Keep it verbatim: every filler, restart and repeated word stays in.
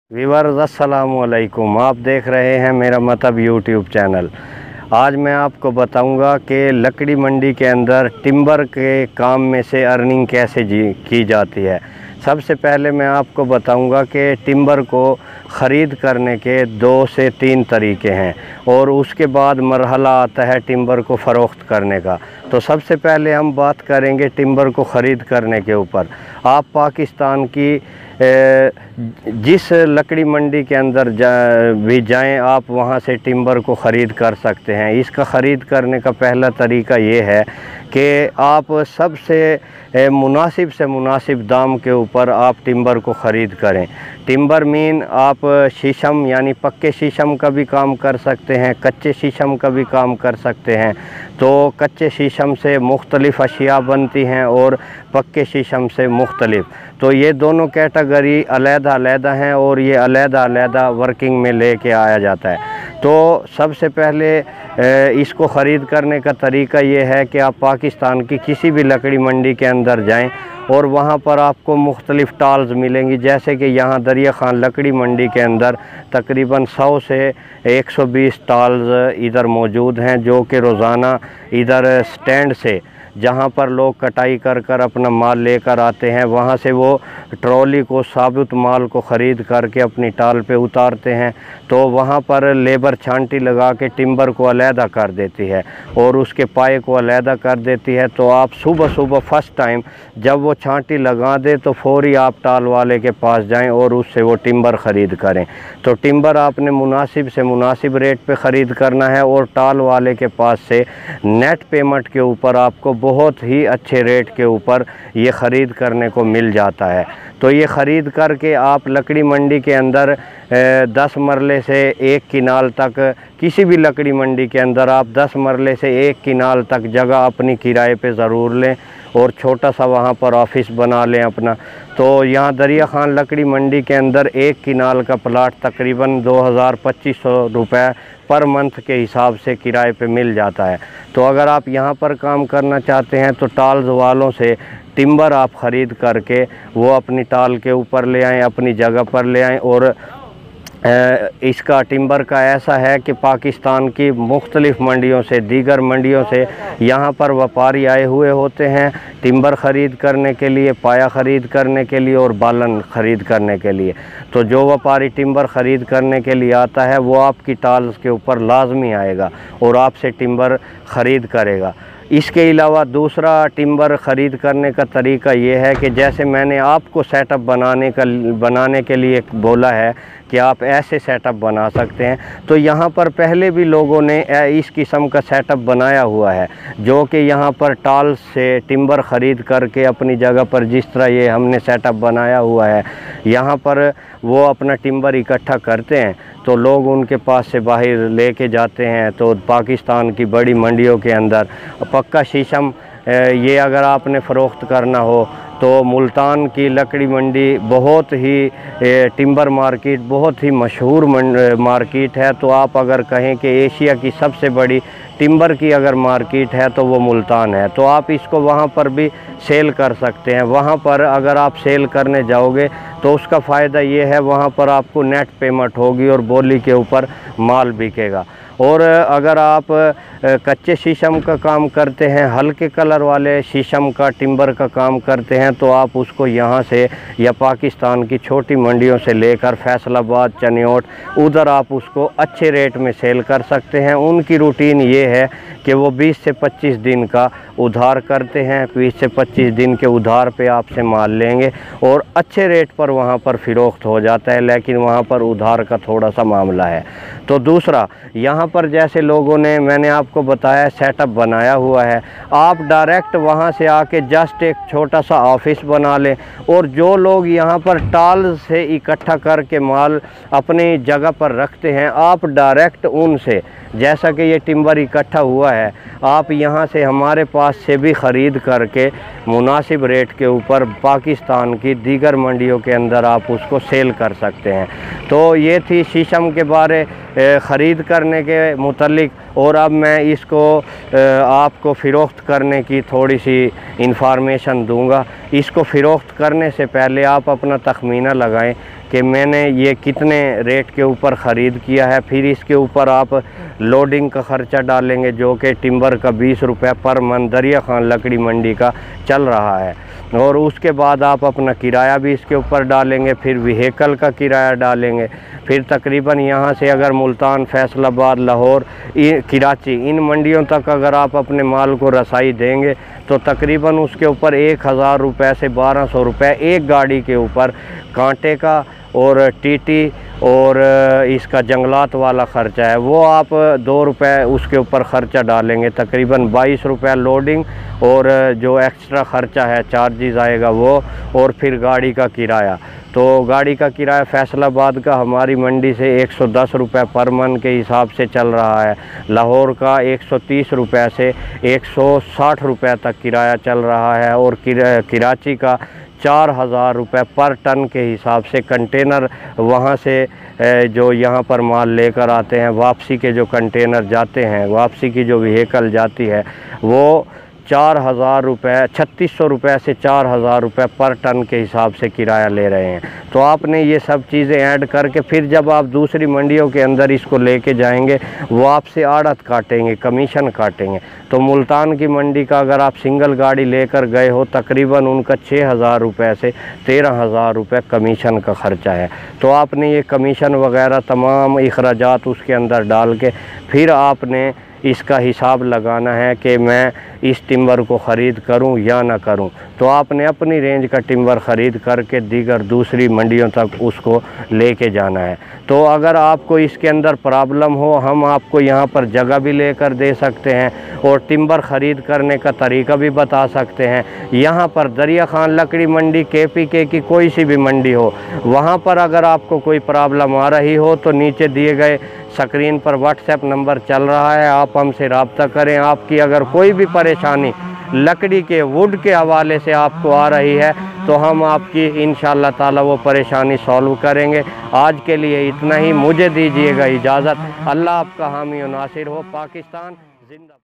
Viewers अस्सलामु अलैकुम, आप देख रहे हैं मेरा मतलब यूट्यूब चैनल। आज मैं आपको बताऊंगा कि लकड़ी मंडी के अंदर टिम्बर के काम में से अर्निंग कैसे जी की जाती है। सबसे पहले मैं आपको बताऊंगा कि टिम्बर को ख़रीद करने के दो से तीन तरीके हैं और उसके बाद मरहला आता है टिम्बर को फ़रोख्त करने का। तो सबसे पहले हम बात करेंगे टिम्बर को ख़रीद करने के ऊपर। आप पाकिस्तान की जिस लकड़ी मंडी के अंदर जा भी जाएं, आप वहां से टिम्बर को ख़रीद कर सकते हैं। इसका ख़रीद करने का पहला तरीका ये है कि आप सबसे मुनासिब से मुनासिब दाम के ऊपर आप टिम्बर को ख़रीद करें। टिम्बर मीन आप शीशम यानी पक्के शीशम का भी काम कर सकते हैं, कच्चे शीशम का भी काम कर सकते हैं। तो कच्चे शीशम से मुख्तलिफ़ अशिया बनती हैं और पक्के शीशम से मुख्तलिफ़। तो ये दोनों कैटेगरी अलहदा अलहदा हैं और ये अलहदा अलहदा वर्किंग में लेके आया जाता है। तो सबसे पहले इसको ख़रीद करने का तरीका ये है कि आप पाकिस्तान की किसी भी लकड़ी मंडी के अंदर जाएं और वहाँ पर आपको मुख्तलिफ़ टाल्स मिलेंगी। जैसे कि यहाँ दरिया ख़ान लकड़ी मंडी के अंदर तकरीबन सौ से एक सौ बीस टाल्स इधर मौजूद हैं, जो कि रोज़ाना इधर स्टैंड से जहाँ पर लोग कटाई कर कर अपना माल लेकर आते हैं, वहाँ से वो ट्रॉली को साबुत माल को ख़रीद करके अपनी टाल पे उतारते हैं। तो वहाँ पर लेबर छांटी लगा के टिम्बर को अलहदा कर देती है और उसके पाए को अलहदा कर देती है। तो आप सुबह सुबह फ़र्स्ट टाइम जब वो छांटी लगा दे तो फ़ौरी आप टाल वाले के पास जाएं और उससे वो टिम्बर ख़रीद करें। तो टिम्बर आपने मुनासिब से मुनासिब रेट पे ख़रीद करना है और टाल वाले के पास से नेट पेमेंट के ऊपर आपको बहुत ही अच्छे रेट के ऊपर ये ख़रीद करने को मिल जाता है। तो ये ख़रीद करके आप लकड़ी मंडी के अंदर दस मरले से एक किनाल तक, किसी भी लकड़ी मंडी के अंदर आप दस मरले से एक किनाल तक जगह अपनी किराए पे ज़रूर लें और छोटा सा वहाँ पर ऑफिस बना लें अपना। तो यहाँ दरिया ख़ान लकड़ी मंडी के अंदर एक किनाल का प्लाट तकरीबन दो हज़ार पच्चीस सौ रुपये पर मंथ के हिसाब से किराए पे मिल जाता है। तो अगर आप यहाँ पर काम करना चाहते हैं तो टाल्स वालों से टिम्बर आप ख़रीद करके वो अपनी टाल के ऊपर ले आएँ, अपनी जगह पर ले आएँ। और इसका टिम्बर का ऐसा है कि पाकिस्तान की मुख्तलिफ़ मंडियों से, दीगर मंडियों से यहाँ पर व्यापारी आए हुए होते हैं टिम्बर ख़रीद करने के लिए, पाया ख़रीद करने के लिए और बालन ख़रीद करने के लिए। तो जो व्यापारी टिम्बर ख़रीद करने के लिए आता है वो आपकी टाल्स के ऊपर लाजमी आएगा और आपसे टिम्बर ख़रीद करेगा। इसके अलावा दूसरा टिम्बर ख़रीद करने का तरीका ये है कि जैसे मैंने आपको सेटअप बनाने का बनाने के लिए बोला है कि आप ऐसे सेटअप बना सकते हैं, तो यहाँ पर पहले भी लोगों ने इस किस्म का सेटअप बनाया हुआ है, जो कि यहाँ पर टाल से टिम्बर ख़रीद करके अपनी जगह पर जिस तरह ये हमने सेटअप बनाया हुआ है, यहाँ पर वो अपना टिम्बर इकट्ठा करते हैं तो लोग उनके पास से बाहर लेके जाते हैं। तो पाकिस्तान की बड़ी मंडियों के अंदर पक्का शीशम ये अगर आपने फ़रोख्त करना हो तो मुल्तान की लकड़ी मंडी बहुत ही टिम्बर मार्केट बहुत ही मशहूर मार्केट है। तो आप अगर कहें कि एशिया की सबसे बड़ी टिम्बर की अगर मार्केट है तो वो मुल्तान है। तो आप इसको वहाँ पर भी सेल कर सकते हैं। वहाँ पर अगर आप सेल करने जाओगे तो उसका फ़ायदा ये है, वहाँ पर आपको नेट पेमेंट होगी और बोली के ऊपर माल बिकेगा। और अगर आप कच्चे शीशम का काम करते हैं, हल्के कलर वाले शीशम का टिम्बर का काम करते हैं, तो आप उसको यहाँ से या पाकिस्तान की छोटी मंडियों से लेकर फैसलाबाद, चनियोट, उधर आप उसको अच्छे रेट में सेल कर सकते हैं। उनकी रूटीन ये है कि वो बीस से पच्चीस दिन का उधार करते हैं, बीस से पच्चीस दिन के उधार पे आपसे माल लेंगे और अच्छे रेट पर वहाँ पर फ़रोख्त हो जाता है, लेकिन वहाँ पर उधार का थोड़ा सा मामला है। तो दूसरा, यहाँ पर जैसे लोगों ने मैंने आपको बताया सेटअप बनाया हुआ है, आप डायरेक्ट वहाँ से आके जस्ट एक छोटा सा ऑफिस बना लें और जो लोग यहाँ पर टाल से इकट्ठा करके माल अपनी जगह पर रखते हैं, आप डायरेक्ट उनसे, जैसा कि ये टिम्बर इकट्ठा हुआ है, आप यहाँ से हमारे पास से भी ख़रीद करके मुनासिब रेट के ऊपर पाकिस्तान की दीगर मंडियों के अंदर आप उसको सेल कर सकते हैं। तो ये थी शीशम के बारे ख़रीद करने के मुतल्लिक। और अब मैं इसको आपको फ़रोख्त करने की थोड़ी सी इंफॉर्मेशन दूंगा इसको फ़रोख्त करने से पहले आप अपना तखमीना लगाएं कि मैंने ये कितने रेट के ऊपर ख़रीद किया है। फिर इसके ऊपर आप लोडिंग का ख़र्चा डालेंगे जो कि टिम्बर का बीस रुपये पर मन दरिया खान लकड़ी मंडी का चल रहा है, और उसके बाद आप अपना किराया भी इसके ऊपर डालेंगे, फिर व्हीकल का किराया डालेंगे। फिर तकरीबन यहाँ से अगर मुल्तान, फैसलाबाद, लाहौर, कराची इन मंडियों तक अगर आप अपने माल को रसाई देंगे तो तकरीबन उसके ऊपर एक हज़ार रुपये से बारह सौ रुपये एक गाड़ी के ऊपर कांटे का और टीटी और इसका जंगलात वाला ख़र्चा है वो आप दो रुपये उसके ऊपर ख़र्चा डालेंगे, तकरीबन बाईस रुपये लोडिंग और जो एक्स्ट्रा ख़र्चा है चार्जेस आएगा वो, और फिर गाड़ी का किराया। तो गाड़ी का किराया फैसलाबाद का हमारी मंडी से एक सौ दस रुपये पर मन के हिसाब से चल रहा है, लाहौर का एक सौ तीस रुपये से एक सौ साठ रुपये तक किराया चल रहा है, और कराची का चार हज़ार रुपये पर टन के हिसाब से कंटेनर वहाँ से जो यहाँ पर माल लेकर आते हैं, वापसी के जो कंटेनर जाते हैं, वापसी की जो व्हीकल जाती है वो चार हज़ार रुपये छत्तीस सौ रुपये से चार हज़ार रुपये पर टन के हिसाब से किराया ले रहे हैं। तो आपने ये सब चीज़ें ऐड करके फिर जब आप दूसरी मंडियों के अंदर इसको लेके जाएंगे वो आपसे आड़त काटेंगे, कमीशन काटेंगे। तो मुल्तान की मंडी का अगर आप सिंगल गाड़ी लेकर गए हो तकरीबन उनका छः हज़ार रुपये से तेरह हज़ार रुपये कमीशन का ख़र्चा है। तो आपने ये कमीशन वगैरह तमाम अखराजात उसके अंदर डाल के फिर आपने इसका हिसाब लगाना है कि मैं इस टिम्बर को ख़रीद करूं या ना करूं। तो आपने अपनी रेंज का टिम्बर ख़रीद करके दीगर दूसरी मंडियों तक उसको लेके जाना है। तो अगर आपको इसके अंदर प्रॉब्लम हो हम आपको यहाँ पर जगह भी लेकर दे सकते हैं और टिम्बर ख़रीद करने का तरीका भी बता सकते हैं। यहाँ पर दरिया खान लकड़ी मंडी, के पी के की कोई सी भी मंडी हो, वहाँ पर अगर आपको कोई प्रॉब्लम आ रही हो तो नीचे दिए गए स्क्रीन पर व्हाट्सएप नंबर चल रहा है, आप हमसे रब्ता करें। आपकी अगर कोई भी परेशानी लकड़ी के, वुड के हवाले से आपको आ रही है तो हम आपकी इंशाअल्लाह ताला वो परेशानी सॉल्व करेंगे। आज के लिए इतना ही, मुझे दीजिएगा इजाज़त। अल्लाह आपका हामी और नासिर हो। पाकिस्तान जिंदा।